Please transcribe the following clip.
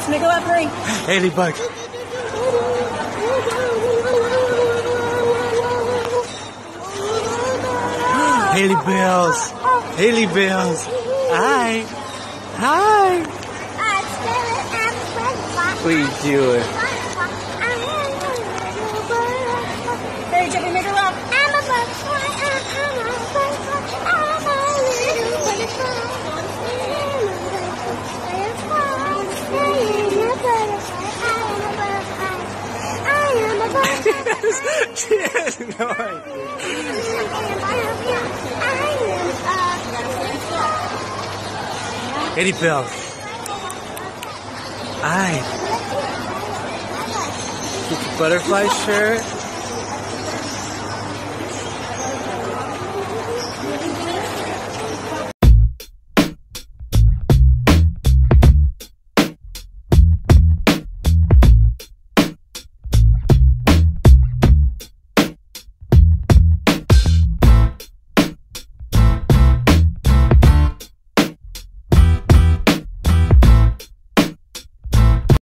Let's make a left ring. Ladybug. Haley Bells. Haley Bells. Hi. Hi. What are you doing? Hey, Jeffy, make a left. She has no idea. Haley Bells. Hi. Butterfly shirt.